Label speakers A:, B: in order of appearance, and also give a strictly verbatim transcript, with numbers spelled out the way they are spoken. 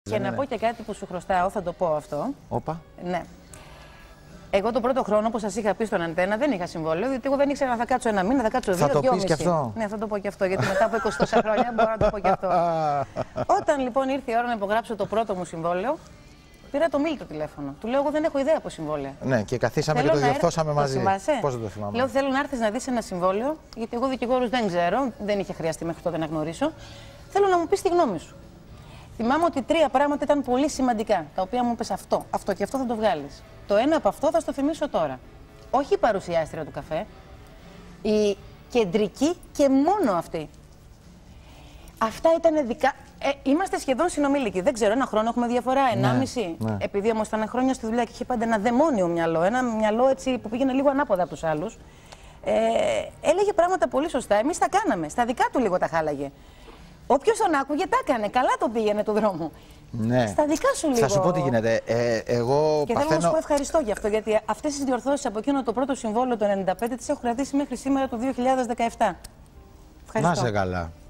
A: Και ναι, να ναι. πω και κάτι που σου χρωστάω, θα το πω αυτό.
B: Όπα.
A: Ναι. Εγώ τον πρώτο χρόνο, όπως σας είχα πει στον Αντένα, δεν είχα συμβόλαιο, διότι εγώ δεν ήξερα αν θα κάτσω ένα μήνα, θα κάτσω δύο,
B: θα το
A: δυόμιση.
B: πεις και αυτό.
A: Ναι, θα το πω και αυτό, γιατί μετά από είκοσι τόσα χρόνια μπορώ να το πω και αυτό. Όταν λοιπόν ήρθε η ώρα να υπογράψω το πρώτο μου συμβόλαιο, πήρα το Μίλη το τηλέφωνο. Του λέω: εγώ δεν έχω ιδέα από συμβόλαια.
B: Ναι, και καθίσαμε θέλω και το διορθώσαμε μαζί.
A: Πώς δεν το θυμάμαι. Λέω: θέλω να έρθεις να δεις ένα συμβόλαιο, γιατί εγώ δικηγόρους δεν ξέρω, δεν είχε χρειαστεί μέχρι τότε να γνωρίσω. Θέλω να μου πεις τη γνώμη σου. Θυμάμαι ότι τρία πράγματα ήταν πολύ σημαντικά, τα οποία μου είπες αυτό, αυτό και αυτό θα το βγάλεις. Το ένα από αυτό θα στο θυμίσω τώρα. Όχι η παρουσιάστρια του καφέ, η κεντρική και μόνο αυτή. Αυτά ήταν δικά. Ε, είμαστε σχεδόν συνομήλικοι. Δεν ξέρω, ένα χρόνο έχουμε διαφορά, ενάμιση. Ναι, ναι. Επειδή όμως ήταν χρόνια στη δουλειά και είχε πάντα ένα δαιμόνιο μυαλό, ένα μυαλό έτσι που πήγαινε λίγο ανάποδα από τους άλλους. Ε, έλεγε πράγματα πολύ σωστά. Εμείς τα κάναμε. Στα δικά του λίγο τα χάλαγε. Όποιος τον άκουγε, τα έκανε. Καλά το πήγαινε του δρόμου.
B: Ναι.
A: Στα δικά σου λίγο.
B: Θα σου πω τι γίνεται. Ε, εγώ
A: και
B: παθαίνω...
A: θέλω να σου πω ευχαριστώ γι' αυτό. Γιατί αυτές τις διορθώσεις από εκείνο το πρώτο συμβόλαιο το ενενήντα πέντε τις έχω κρατήσει μέχρι σήμερα το δύο χιλιάδες δεκαεπτά. Ευχαριστώ.
B: Να είσαι καλά.